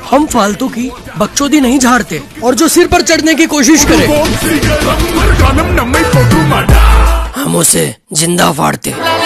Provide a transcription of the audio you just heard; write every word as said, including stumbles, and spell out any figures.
हम फालतू की बकचोदी नहीं झाड़ते और जो सिर पर चढ़ने की कोशिश करे हम उसे जिंदा फाड़ते।